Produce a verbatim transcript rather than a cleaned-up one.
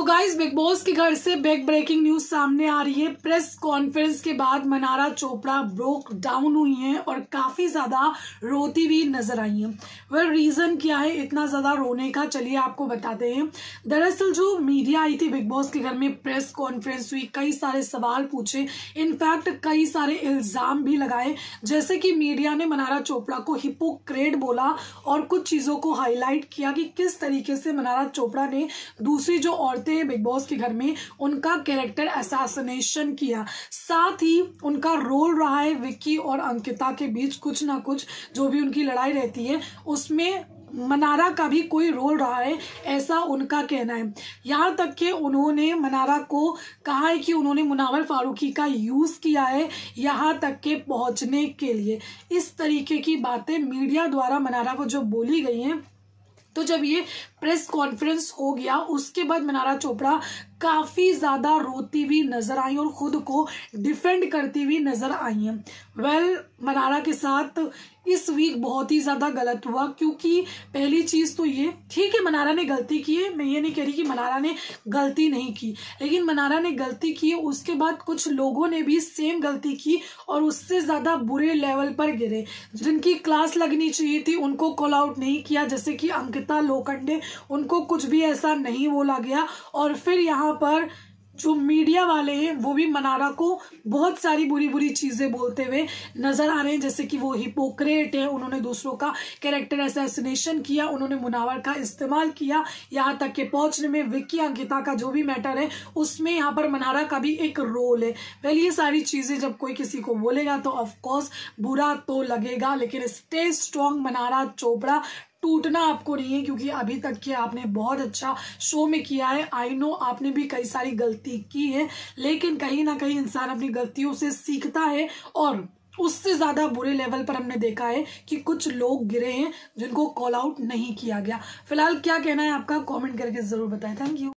तो guys, big boss के घर से बिग ब्रेकिंग न्यूज सामने आ रही है। प्रेस कॉन्फ्रेंस के बाद मनारा चोपड़ा ब्रोक डाउन हुई हैं और काफी ज्यादा रोती हुई नजर आई हैं। वेल, रीजन क्या है इतना ज्यादा रोने का, चलिए आपको बताते हैं। दरअसल जो मीडिया आई थी बिग बॉस के घर में, प्रेस कॉन्फ्रेंस हुई, कई सारे सवाल पूछे, इनफैक्ट कई सारे इल्जाम भी लगाए। जैसे कि मीडिया ने मनारा चोपड़ा को हिपोक्रेट बोला और कुछ चीजों को हाईलाइट किया कि किस तरीके से मनारा चोपड़ा ने दूसरी जो औरतें बिग बॉस के घर में उनका कैरेक्टर असैसिनेशन किया। साथ ही उनका रोल रहा है विक्की और अंकिता के बीच, कुछ ना कुछ जो भी उनकी लड़ाई रहती है उसमें मनारा का भी कोई रोल रहा है, ऐसा उनका कहना है। यहाँ तक कि उन्होंने मनारा को कहा है कि उन्होंने मुनावर फारूकी का यूज किया है यहाँ तक के पहुंचने के लिए। इस तरीके की बातें मीडिया द्वारा मनारा को जो बोली गई हैं। तो जब ये प्रेस कॉन्फ्रेंस हो गया उसके बाद मनारा चोपड़ा काफी ज्यादा रोती हुई नजर आई और खुद को डिफेंड करती हुई नजर आई है। वेल, मनारा के साथ इस वीक बहुत ही ज्यादा गलत हुआ, क्योंकि पहली चीज तो ये, ठीक है मनारा ने गलती की है, मैं ये नहीं कह रही कि मनारा ने गलती नहीं की, लेकिन मनारा ने गलती की, उसके बाद कुछ लोगों ने भी सेम गलती की और उससे ज्यादा बुरे लेवल पर गिरे। जिनकी क्लास लगनी चाहिए थी उनको कॉल आउट नहीं किया, जैसे कि अंकिता लोखंडे, उनको कुछ भी ऐसा नहीं बोला गया। और फिर यहाँ पर जो मीडिया वाले हैं वो भी मनारा को बहुत सारी बुरी बुरी चीजें बोलते हुए नजर आ रहे हैं, जैसे कि वो हिपोक्रेट है, उन्होंने दूसरों का कैरेक्टर असैसिनेशन किया, उन्होंने मुनावर का इस्तेमाल किया यहाँ तक के पहुंचने में। विक्की अंकिता का जो भी मैटर है उसमें यहाँ पर मनारा का भी एक रोल है। पहले ये सारी चीजें जब कोई किसी को बोलेगा तो ऑफकोर्स बुरा तो लगेगा, लेकिन स्टे स्ट्रॉन्ग मनारा चोपड़ा, टूटना आपको नहीं है, क्योंकि अभी तक के आपने बहुत अच्छा शो में किया है। आई नो आपने भी कई सारी गलती की है, लेकिन कहीं ना कहीं इंसान अपनी गलतियों से सीखता है और उससे ज्यादा बुरे लेवल पर हमने देखा है कि कुछ लोग गिरे हैं जिनको कॉल आउट नहीं किया गया। फिलहाल क्या कहना है आपका, कमेंट करके जरूर बताएं। Thank you.